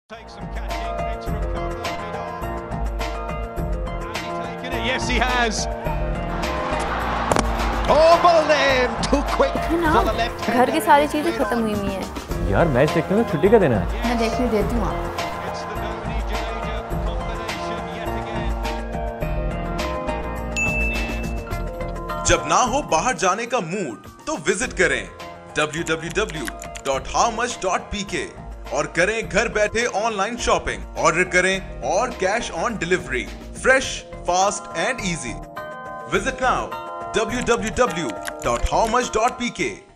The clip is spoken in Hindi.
Take some catching, extra cover, mid on. Has he taken it? Yes, he has. Oh, Boleyn, too quick for the left hand. घर की सारी चीजें खत्म हुई हुई हैं। यार मैच देखने में छुट्टी का देना है। मैं देखने देती हूँ आपको। It's the Dhoni-Jadeja combination yet again. जब ना हो बाहर जाने का मूड तो विजिट करें www.howmuch.pk और करें घर बैठे ऑनलाइन शॉपिंग, ऑर्डर करें और cash on delivery, fresh, fast and easy. Visit now www.howmuch.pk